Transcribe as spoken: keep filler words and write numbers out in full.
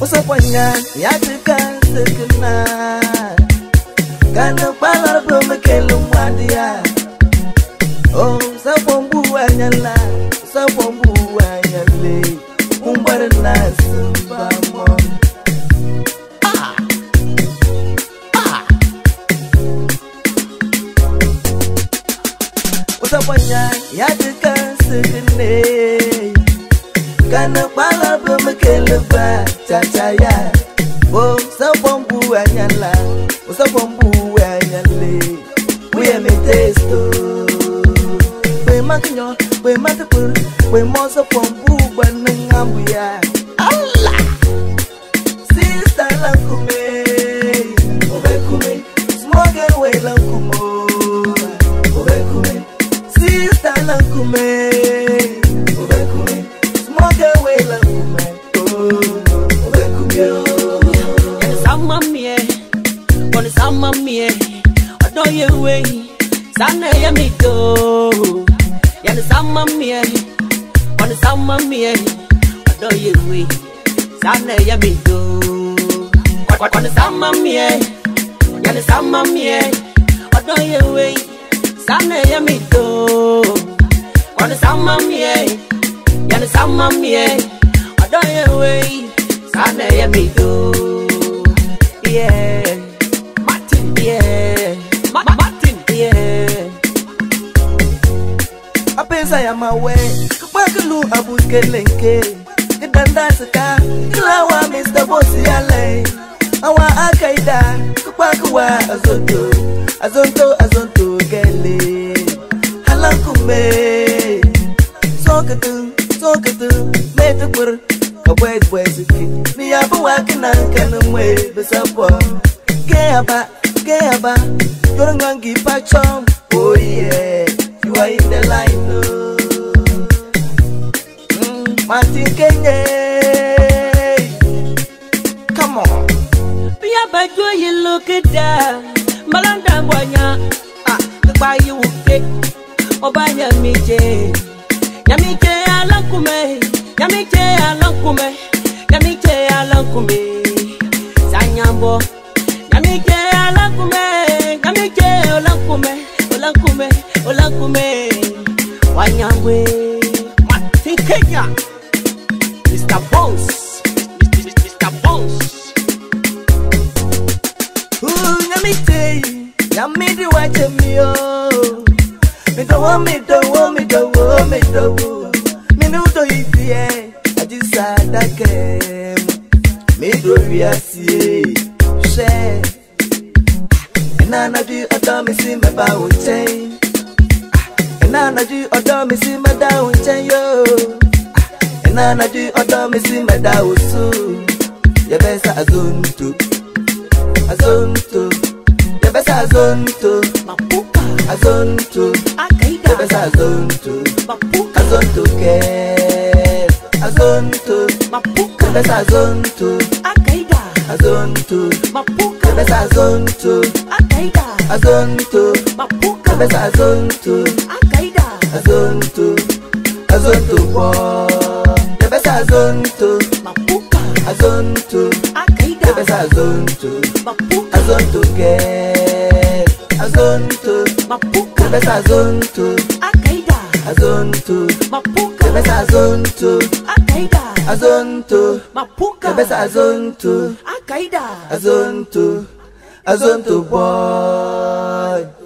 Usapanya yatika sekena Kana palar bumekelu mwandia Oh sapombu anyala Sapombu anyale Umbara nasumbamo Ah Ah Usapanya yatika sekene Kana palar bumekelu ba Chachaya Oh sapombu anyala Usapombu anyale We am a testo We makinyo We matapur We mosa pombu Banangambuya Allah Sister lankume Obekume Smoke away lankumo Obekume Sister lankume Obekume Smoke away lankume Obekume Sama mie Wanna sama mie I know you way Sana ya mi do Yana sama mie Wanna sama mie I know you way Sana ya mi do Wanna sama mie Yana sama mie I know you way Sana ya mi do Wanna sama mie Yana sama mie I know you way Sana ya mi do Yeah, Martin, yeah, Ma Martin, yeah. Apesa ya mawe, kupakulu abuske lenke. Kidanda seka, kilawa Mister Bossy ale. Awa akaida, kupakuwa azonto, azonto, azonto gele. Halankume, sokatu, sokatu, metapur. Wait, wait, wait, me up a walking and can wait, but support. Gayaba, Gayaba, you're gonna give back some. Oh, yeah, you are in the line, no. Mm, Martin Kenya, come on. Be a bad boy, you look at that. Malanda Boya, ah, the buy you will take. Obaya Mije, Yamike, Alakume. Yamiche alankume, yamiche alankume, Sanyambo. Yamiche alankume, yamiche alankume, alankume, alankume, Wanyamwe. Martin Kenya, Mister Bones, Mister Bones. Ooh, yamiche, yamidi wache mio. Me don't want me, don't want me, don't want me, don't want. Minuto itie, ajisa dakem. Midro viasie, she. Enana ju odo mi si meba uchen. Enana ju odo mi si meda uchen yo. Enana ju odo mi si meda usu. Yabesa azonto, azonto. Yabesa azonto, Mapuka, azonto. Akaida, Yabesa azonto, Mapuka, azonto ke, azonto, Mapuka, yabesa azonto, Akaida, azonto, Mapuka, yabesa azonto, Akaida, azonto, Mapuka, yabesa azonto, Akaida, azonto, azonto boy, yabesa azonto, Mapuka, azonto, Akaida, yabesa azonto, Mapuka, azonto ke, azonto, Mapuka, yabesa azonto, Akaida, azonto, Mapuka, yabesa azonto, Akaida, azonto, Mapuka, yabesa azonto, Akaida, azonto, azonto boy.